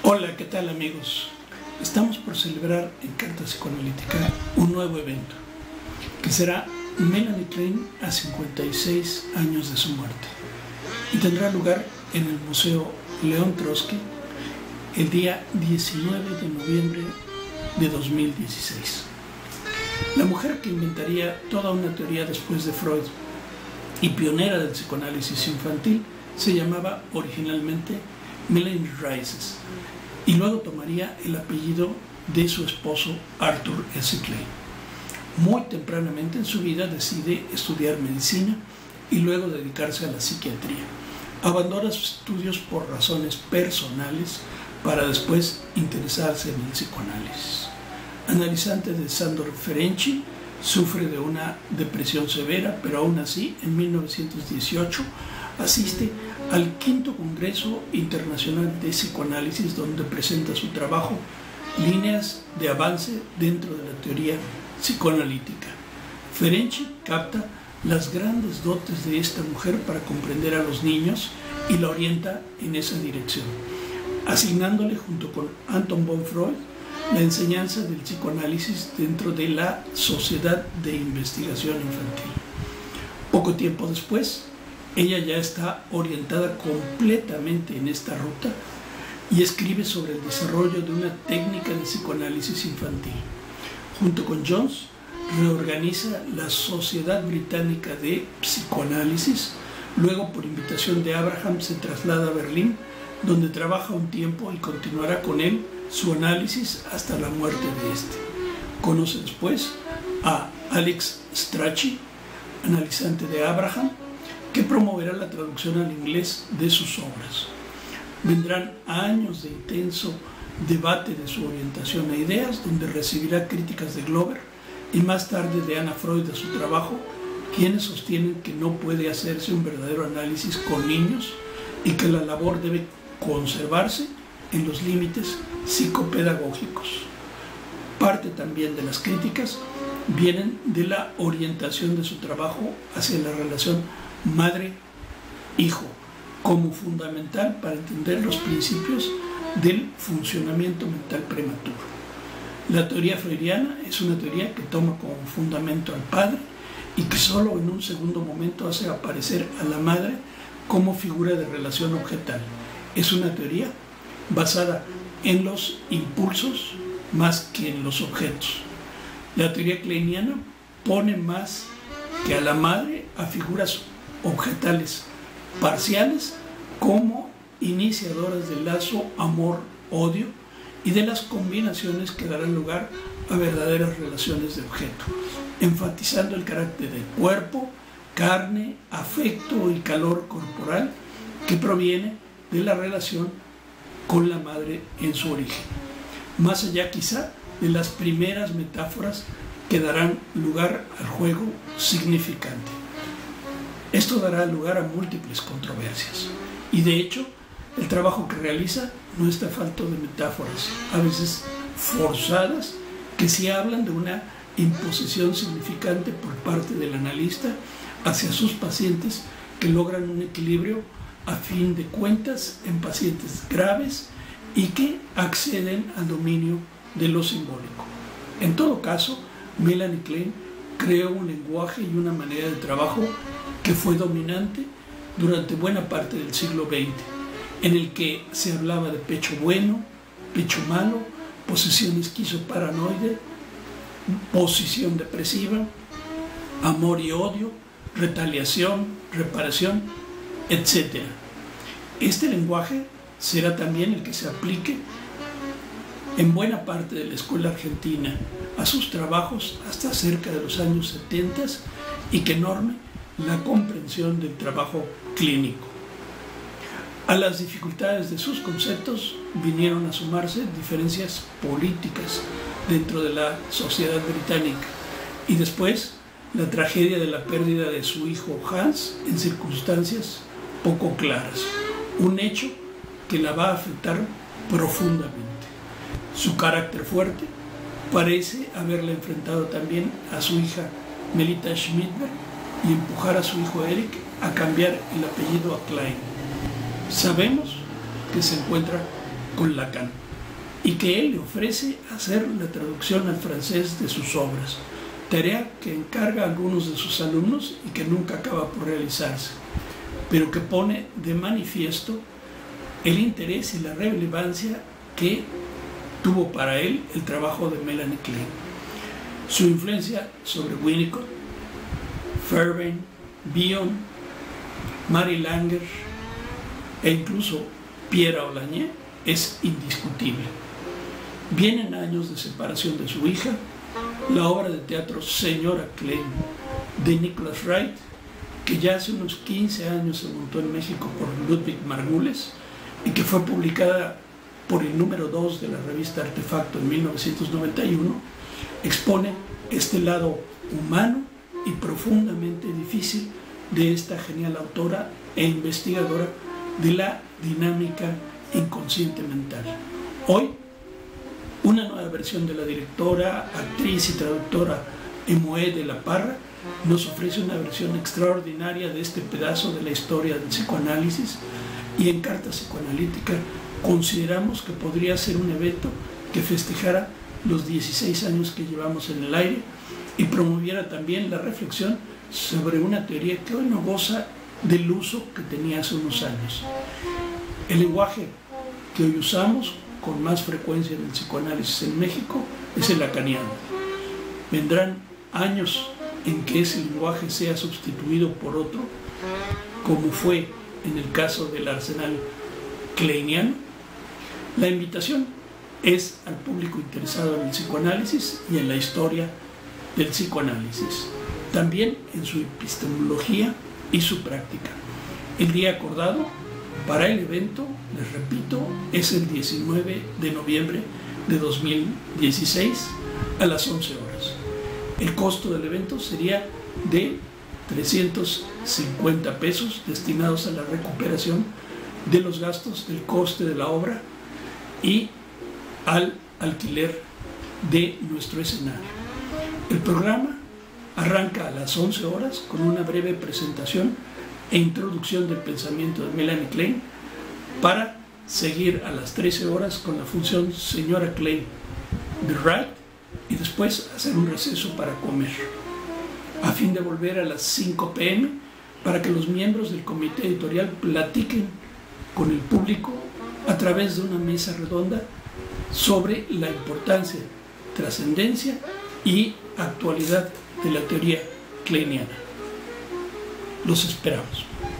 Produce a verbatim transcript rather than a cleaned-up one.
Hola, ¿qué tal amigos? Estamos por celebrar en Carta Psicoanalítica un nuevo evento, que será Melanie Klein a cincuenta y seis años de su muerte, y tendrá lugar en el Museo León Trotsky el día diecinueve de noviembre de dos mil dieciséis. La mujer que inventaría toda una teoría después de Freud y pionera del psicoanálisis infantil se llamaba originalmente Melanie Rices, y luego tomaría el apellido de su esposo Arthur S. Klein. Muy tempranamente en su vida decide estudiar medicina y luego dedicarse a la psiquiatría. Abandona sus estudios por razones personales para después interesarse en el psicoanálisis. Analizante de Sandor Ferenczi, sufre de una depresión severa, pero aún así, en mil novecientos dieciocho, asiste al quinto Congreso Internacional de Psicoanálisis, donde presenta su trabajo Líneas de avance dentro de la teoría psicoanalítica. Ferenczi capta las grandes dotes de esta mujer para comprender a los niños y la orienta en esa dirección, asignándole junto con Anton von Freud la enseñanza del psicoanálisis dentro de la Sociedad de Investigación Infantil. Poco tiempo después, ella ya está orientada completamente en esta ruta y escribe sobre el desarrollo de una técnica de psicoanálisis infantil. Junto con Jones, reorganiza la Sociedad Británica de Psicoanálisis. Luego, por invitación de Abraham, se traslada a Berlín, donde trabaja un tiempo y continuará con él su análisis hasta la muerte de este. Conoce después a Alex Strachey, analizante de Abraham, que promoverá la traducción al inglés de sus obras. Vendrán años de intenso debate de su orientación a ideas, donde recibirá críticas de Glover y más tarde de Anna Freud a su trabajo, quienes sostienen que no puede hacerse un verdadero análisis con niños y que la labor debe conservarse en los límites psicopedagógicos. Parte también de las críticas vienen de la orientación de su trabajo hacia la relación madre-hijo como fundamental para entender los principios del funcionamiento mental prematuro. La teoría freudiana es una teoría que toma como fundamento al padre y que solo en un segundo momento hace aparecer a la madre como figura de relación objetal. Es una teoría basada en los impulsos más que en los objetos. La teoría kleiniana pone más que a la madre a figuras objetales parciales como iniciadoras del lazo amor-odio y de las combinaciones que darán lugar a verdaderas relaciones de objeto, enfatizando el carácter de cuerpo, carne, afecto y calor corporal que proviene de la relación con la madre en su origen, más allá quizá de las primeras metáforas que darán lugar al juego significante. Esto dará lugar a múltiples controversias y de hecho el trabajo que realiza no está falto de metáforas, a veces forzadas, que sí hablan de una imposición significante por parte del analista hacia sus pacientes que logran un equilibrio a fin de cuentas en pacientes graves y que acceden al dominio de lo simbólico. En todo caso, Melanie Klein creó un lenguaje y una manera de trabajo que fue dominante durante buena parte del siglo veinte, en el que se hablaba de pecho bueno, pecho malo, posesión esquizoparanoide, posición depresiva, amor y odio, retaliación, reparación, etcétera. Este lenguaje será también el que se aplique en buena parte de la escuela argentina a sus trabajos hasta cerca de los años setenta y que norme la comprensión del trabajo clínico. A las dificultades de sus conceptos vinieron a sumarse diferencias políticas dentro de la sociedad británica y después la tragedia de la pérdida de su hijo Hans en circunstancias poco claras, un hecho que la va a afectar profundamente. Su carácter fuerte parece haberla enfrentado también a su hija Melita Schmidberg y empujar a su hijo Eric a cambiar el apellido a Klein. Sabemos que se encuentra con Lacan, y que él le ofrece hacer la traducción al francés de sus obras, tarea que encarga a algunos de sus alumnos y que nunca acaba por realizarse, pero que pone de manifiesto el interés y la relevancia que tuvo para él el trabajo de Melanie Klein. Su influencia sobre Winnicott, Fairbairn, Bion, Mary Langer e incluso Pierre Aulagné es indiscutible. Vienen años de separación de su hija, la obra de teatro Señora Klein de Nicholas Wright, que ya hace unos quince años se montó en México por Ludwig Margules y que fue publicada por el número dos de la revista Artefacto en mil novecientos noventa y uno, expone este lado humano y profundamente difícil de esta genial autora e investigadora de la dinámica inconsciente mental. Hoy, una nueva versión de la directora, actriz y traductora Emoé de la Parra nos ofrece una versión extraordinaria de este pedazo de la historia del psicoanálisis, y en Carta Psicoanalítica consideramos que podría ser un evento que festejara los dieciséis años que llevamos en el aire y promoviera también la reflexión sobre una teoría que hoy no goza del uso que tenía hace unos años. El lenguaje que hoy usamos con más frecuencia en el psicoanálisis en México es el lacaniano. Vendrán años en que ese lenguaje sea sustituido por otro, como fue en el caso del arsenal kleiniano. La invitación es al público interesado en el psicoanálisis y en la historia del psicoanálisis, también en su epistemología y su práctica. El día acordado para el evento, les repito, es el diecinueve de noviembre de dos mil dieciséis a las once horas. El costo del evento sería de trescientos cincuenta pesos destinados a la recuperación de los gastos del coste de la obra y al alquiler de nuestro escenario. El programa arranca a las once horas con una breve presentación e introducción del pensamiento de Melanie Klein, para seguir a las trece horas con la función Señora Klein de Wright y después hacer un receso para comer, a fin de volver a las cinco pe eme para que los miembros del comité editorial platiquen con el público a través de una mesa redonda sobre la importancia, trascendencia y actualidad de la teoría kleiniana. Los esperamos.